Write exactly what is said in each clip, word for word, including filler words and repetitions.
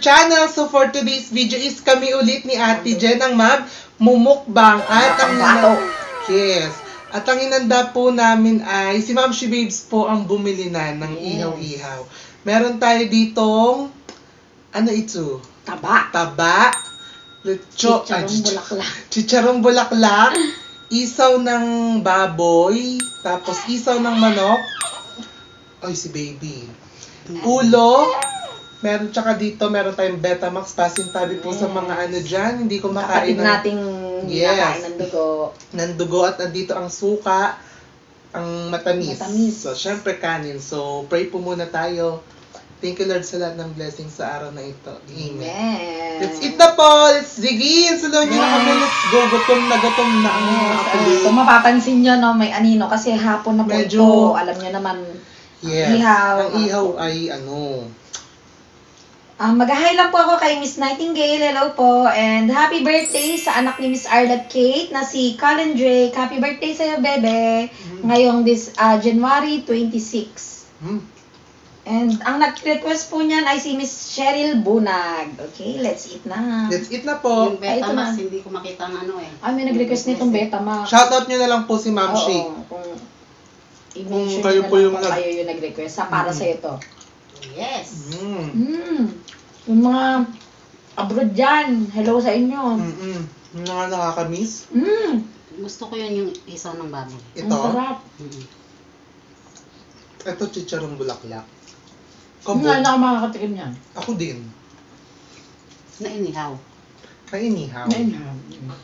channel. So for today's video is kami ulit ni Ate Jen ang mag-mumukbang. At ang yes. At ang inanda po namin ay si Ma'am She Babes po ang bumili na ng Yes. ihaw-ihaw. Meron tayo ditong ano ito? Taba. Taba. Lecho, Chicharong ah, bulaklak. Chicharong bulaklak. Isaw ng baboy. Tapos isaw ng manok. Ay, si baby. Ulo. Meron tsaka dito, meron tayong Betamax. Passing tabi po sa mga ano dyan. Hindi ko makain Kapatid nating Yes. nakain ng dugo. ng dugo. At nandito ang suka. Ang matamis. Matamis. So, syempre kanin. So, pray po muna tayo. Thank you, Lord, sa lahat ng blessings sa araw na ito. Amen. Amen. Let's eat na po! Let's dig in! Sunod nyo na kami. Let's go! Gutom na gutom na ang mga Yes. kapatid. Kung mapapansin nyo, no, may anino kasi hapon na po Medyo- ito. Alam nyo naman, Yes. ihaw. Ang ihaw ay ano. Ah, mag-hi lang po ako kay Miss Nightingale. Hello po. And happy birthday sa anak ni Miss Arlette Kate na si Colin Drake. Happy birthday sa'yo, bebe. Ngayong this ah, January twenty-sixth. Hmm. And ang nag-request po niyan ay si Miss Cheryl Bunag. Okay, let's eat na. Let's eat na po. Yung Ay, ito Betamax, na. hindi ko makita ang ano eh. Ay, may nag-request nitong Betamax. Shoutout nyo na lang po si Ma'am She. Oo, kung i-mention Kung kayo nyo po na lang yung kung nag- kayo yung nag-request. Sa para Mm. sa'yo to. Yes. Mm. Mm. Yung mga abroad dyan, hello sa inyo. Mm-mm. Yung mga nakakamiss. Mm. Gusto ko yun yung isaw ng baboy. Ang Ito. sarap. Mm-hmm. Ito, chicharong bulaklak. Hindi Kabog. na ako makakatikim yan. Ako din. Na inihaw. Kainihaw. Mainham.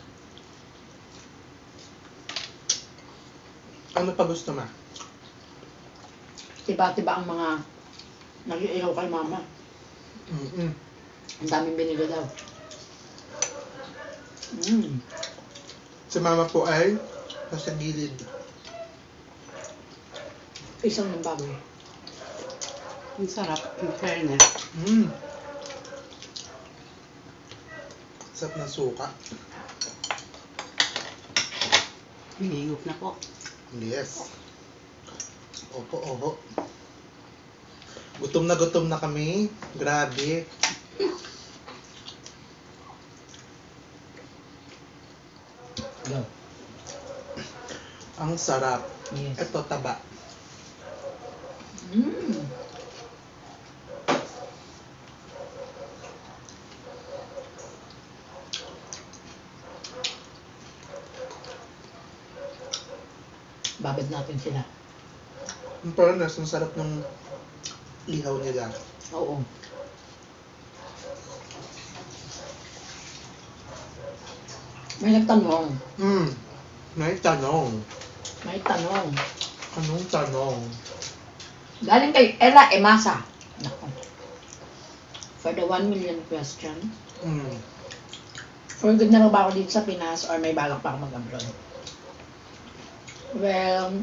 Ano pa gusto ma? Tiba-tiba ang mga nag-iihaw kay mama. Mm-mm. Ang daming binili daw. Mm. Si mama po ay nasa gilid. Isang ng baboy. Ang sarap. In fairness. Mm. Sarap na suka. Hinihigop na po. Yes. Opo, opo. Gutom na gutom na kami. Grabe. Go. Ang sarap. Yes. Ito, taba. Mm. Babad natin sila. Ang fairness, ang sarap ng ihaw nila. Oo. May nagtanong. Hmm. May tanong. May tanong. Anong tanong? Galing kay Ella Emasa. Nako. For the one million question. Hmm. For good na raw ba ako dito sa Pinas or may balak pa ako mag-abroad? Well,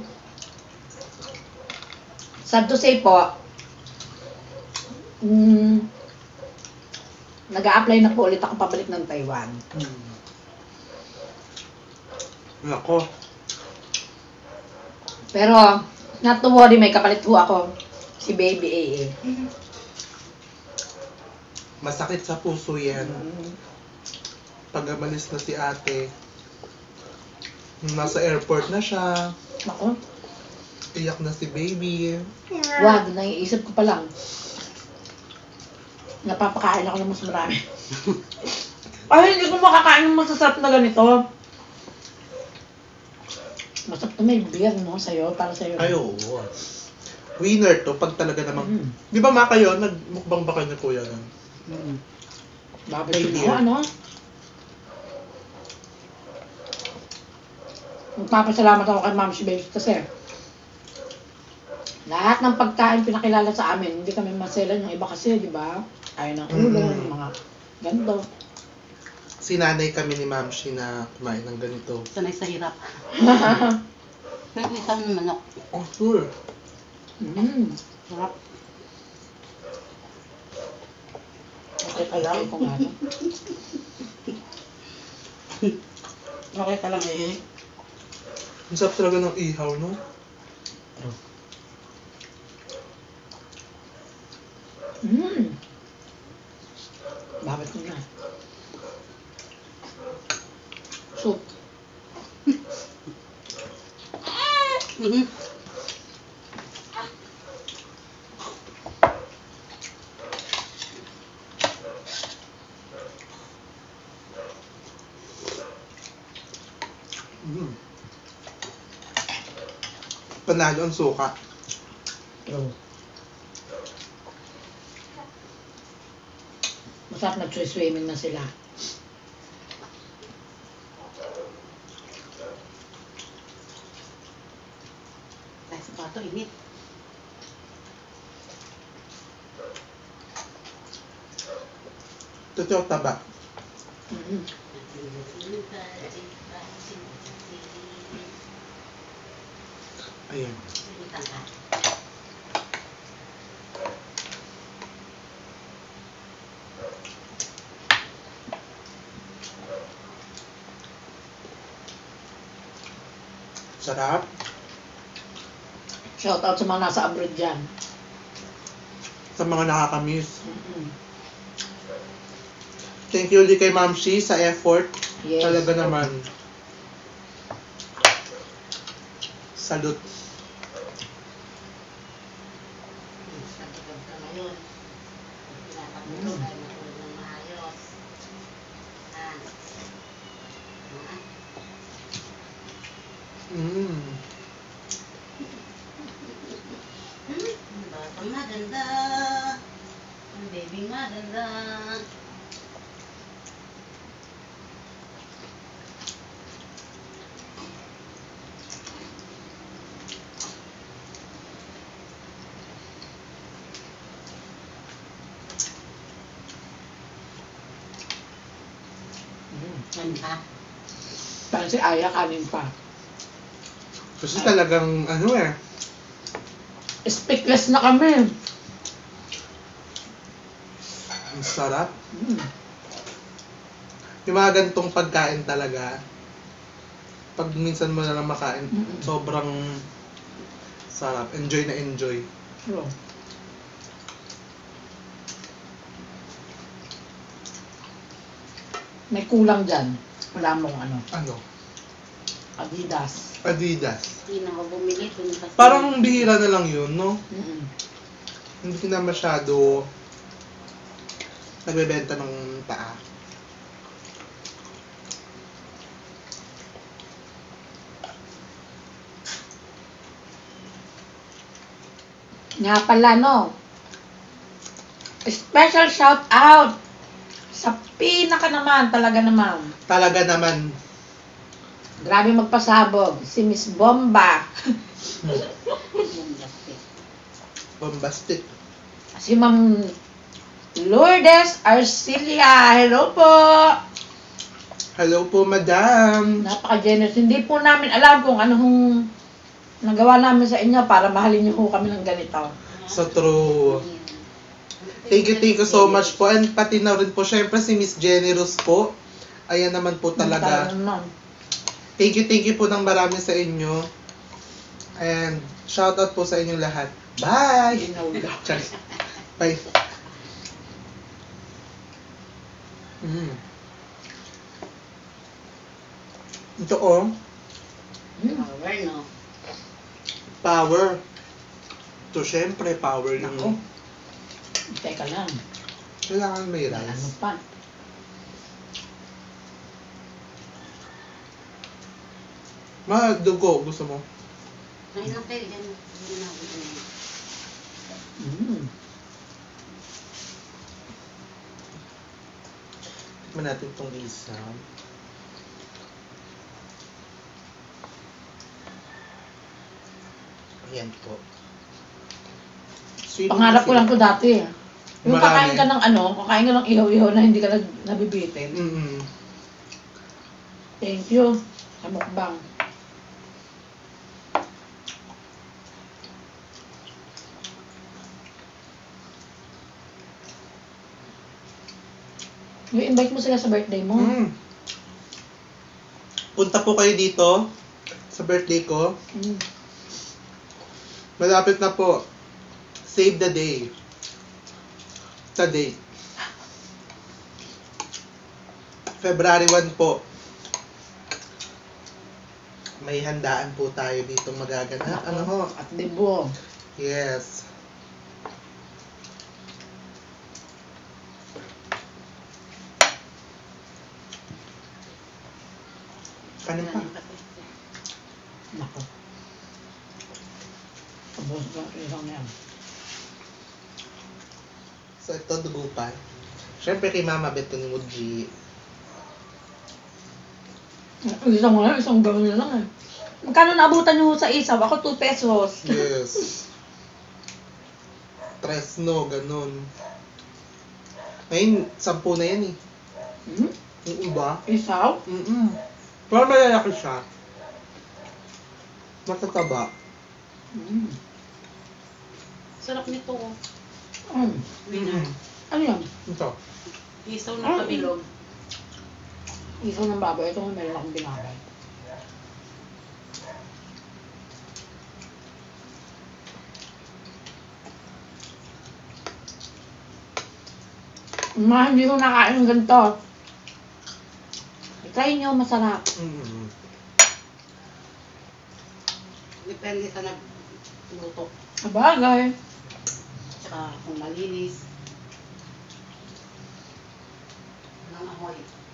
sad to say po, mm, nag-a-apply na po ulit ako pabalik ng Taiwan. Hmm. Nako. Pero, not to worry, may kapalit po ako. Si Baby A A. Masakit sa puso yan. Mm. Pag umalis na si ate, nasa airport na siya, Ako, iyak na si baby. wag, naiisip ko pa lang. Napapakain ako ng mas marami. Ay, hindi ko makakain ng masasarap na ganito. Masarap na may beer, no? Sa'yo, para sa'yo. Ay, oo. Winner to, pag talaga namang... Mm. Di ba ma kayo, nagmukbang ba kayo na kuya nun? Mm-hmm. Babay May ko beer. na, ano? Magpapasalamat ako kay Ma'am She Babes kasi lahat ng pagkain pinakilala sa amin, hindi kami maselan yung iba kasi, di ba? Ayaw ng ulo, Mm. yung mga ganito. Sinanay kami ni Ma'am Shi na kumain ng ganito. Sanay sa hirap. Pero isaw ng manok. Oh, sure. Mm. Sarap. Okay ka lang kung ano. Okay ka lang eh. Ang sarap talaga ng ihaw, no? Mm. Soup. Mhm. Mm. Panalo ang suka. True. Masarap nag-swimming na sila. Dahil sa bato, init. Totoo taba. Mm. Ayan. Sarap. Shout out sa mga nasa abroad dyan. Sa mga nakakamiss. Mm-mm. Thank you ulit kay Ma'am Shi sa effort. Yes. Talaga naman. Salute. Mm. Batang maganda. Ang baby maganda. Mm. Ganda. Parang si Aya kanin pa. Kasi talagang ano eh. Speakless na kami. Ang sarap. Mm. Yung mga ganitong pagkain talaga. Pag minsan mo na lang makain, Mm-mm. sobrang sarap. Enjoy na enjoy. True. May kulang dyan. Wala mong ano, Ano? Adidas. Adidas. Hindi na ako bumili. Dun kasi. Parang bihira na lang yun, no? Mm-mm. Hindi na masyado nagbebenta ng paa. Nga pala, no? Special shout out sa pinaka naman, talaga naman. Talaga naman. Grabe magpasabog. Si Miss Bomba. Bombastic. Bombastic. Si Ma'am Lourdes Arcilia. Hello po. Hello po, madam. Napaka-generous. Hindi po namin alam kung anong nagawa namin sa inyo para mahalin niyo po kami ng ganito. So true. Thank you, thank you so much po. And pati na rin po, syempre si Miss Generous po. Ayan naman po talaga. Naman. Thank you, thank you po ng marami sa inyo. And shout out po sa inyong lahat. Bye! Inauga. Charis. Bye. Mm. Ito oh, Hmm. Power, no? power. Ito syempre, power ng... Ako. Teka lang. Kailangan may Ano rice. pa? Ma, dugo. Gusto mo? Ay, lang kayo. Diyan. Diyan ako. Mm. Tikman natin itong isa. Ayan po. Sweet Pangarap ko kasi. lang to dati. Yung Marami. kakain ka ng ano, kakain ka ng ihaw-ihaw na hindi ka nag nabibitin. Mm-mm. Thank you. Sa mukbang. Yung invite mo sila sa birthday mo. Mm. Punta po kayo dito sa birthday ko. Mm. Malapit na po. Save the day. Sa date. February first po. may handaan po tayo dito magaganap. Ano ho? At libo. Yes. Kanin pa. Nako. Tapos ba isang yan. So ito, dugupan. Siyempre kay Mama Beto ni Muji. Isang wala, isang gawin na lang eh. Magkano naabutan nyo sa isaw? Ako two pesos. Yes. Tresno, ganun. Ngayon, sampu na yan eh. Hmm? Yung iba. Isaw? Mm-mm. Pero malalaki siya. Matataba. Hmm. Sarap nito. oh. Hmm. Mm-mm. Ano yan? Ito. Isaw na kabilog. Isaw ng baboy. Ito meron akong binabay. Ma, hindi ko nakain ng ganito. Try nyo, masarap. Mm-mm. Depende sa nagluto. Sabagay. Tsaka kung malinis. Nang ahoy.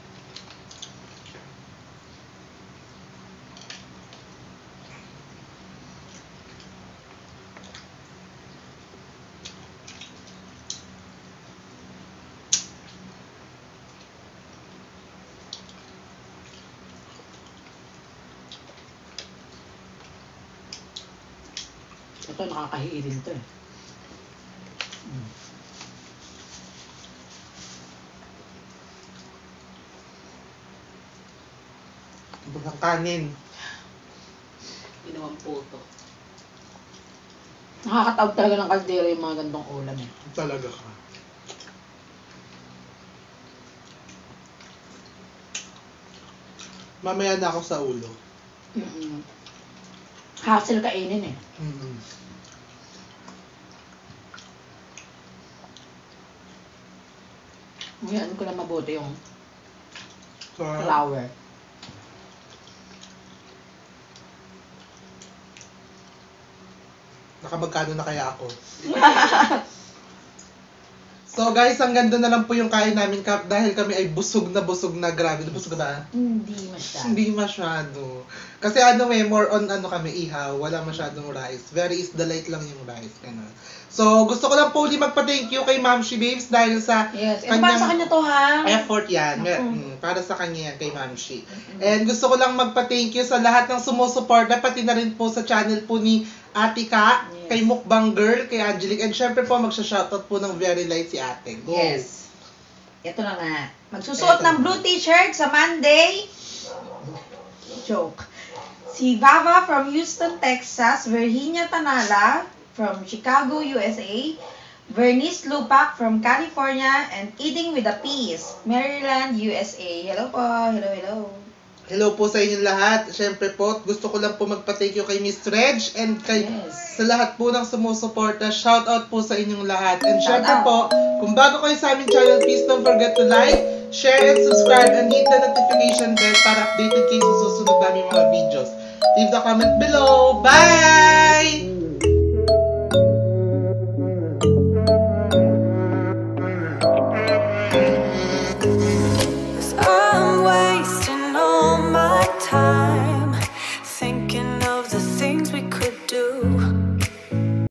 Ito, nakakahiin to eh. Mm. Bulang kanin. Ginawang puto. Nakakatawag talaga ng kaldero yung mga gandong ulam eh. Talaga ka. Mamaya na ako sa ulo. Mm-mm. Hassle kainin eh. Mm-mm. Ngayon ko na mabuti yung So, flour. nakamagkano na kaya ako? So guys, hanggang doon na lang po yung kain namin kap dahil kami ay busog na busog na. Grabe, busog ba? Hindi masyado. Hindi masyado. Kasi ano eh, more on ano kami, ihaw. Wala masyadong rice. Very is the light lang yung rice. Ganun. So, gusto ko lang po ulit magpa-thank you kay Ma'am Shi Babes dahil sa Yes. Ito para sa kanya to ha? Ay, effort yan. Mer- mm, para sa kanya yan, kay Ma'am Shi. And gusto ko lang magpa-thank you sa lahat ng sumusuporta, pati na rin po sa channel po ni Ate Ka, Yes. kay Mukbang Girl, kay Angelique, and syempre po magsha-shoutout po ng Very Light si Ate. Go. Yes. Ito na nga. Magsusuot ng blue t-shirt sa Monday. Joke. Si Vava from Houston, Texas. Virginia Tanala from Chicago, U S A. Vernice Lupac from California. And Eating with a Peace, Maryland, U S A. Hello po. Hello, hello. Hello po sa inyong lahat. Syempre po, gusto ko lang po magpa-thank you kay Miss Reg and kay Yes. sa lahat po ng sumusuporta. Shout out po sa inyong lahat. And Shout syempre out. po, kung bago kayo sa aming channel, please don't forget to like, share, and subscribe, and hit the notification bell para updated kayo sa susunod namin mga videos. Leave the comment below. Bye!